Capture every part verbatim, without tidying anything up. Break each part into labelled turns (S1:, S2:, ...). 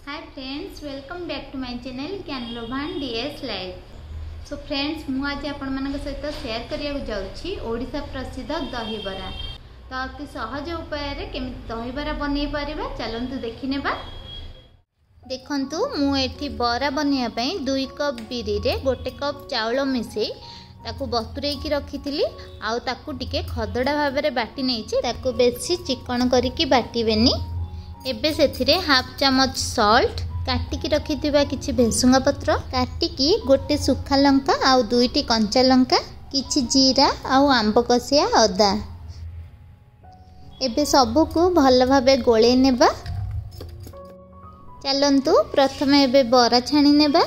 S1: Hi friends, welcome back to my channel ज्ञानलोभान DS life. So friends, मु आज आपण मानक सहित शेयर करिया जाउछि ओडिशा प्रसिद्ध दहीबरा। तो अति सहज उपाय रे केमिति दहीबरा बनै परिबा चलंतु देखिनेबा। देखंतु मु एठी बरा बनिया पई दुई कप बिरी रे गोटे कप चाउल मिसई ताकू बतुरेई की रखिथिली। आउ ताकू टिके खदड़ा भाबे रे बाटी नेछि, ताकू बेसी चिकन करिकी बाटीबेनी। एबे सेथिरे हाफ चामच सॉल्ट, काटिकी रखिथिबा किछि भेसुंगा पत्र, काटिकी गोटे सुखा लंका आउ दुईटी कंचा लंका, किछि जीरा आउ आंब कसिया अदा। एबे सबको भल भाबे गोळेई नेबा। चलंतु प्रथमे एबे बरा छाणी नेबा।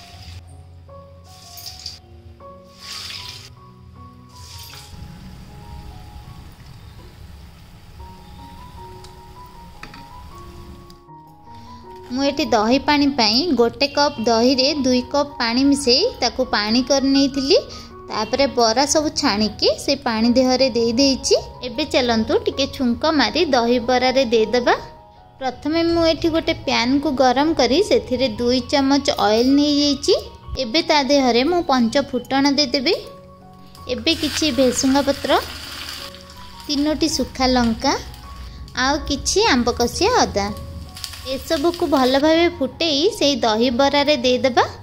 S1: मुझे दही पानी पाई गोटे कप दही रे दुई कप पानी मिसई ताकू पानी कर नहीं। तापरे बरा सब छाणिकी से पानी देहरे दे देइछि। एबे चलंतु टिके छुंक मारी दही बरा रे दे देबा। प्रथमे मु एठी गोटे पैन को गरम करी सेथिरे दुई चम्मच ऑयल नहीं जाइछि। एबे ता देहरे मु पंच फुटण दे देबी। एबे किछि भेसुंगा पत्र, तीनोटी सुखा लंका आउ किछि आंब कसिया अदा। ए सब को भल भावे फुटेई से दही बरा रे दे देबा।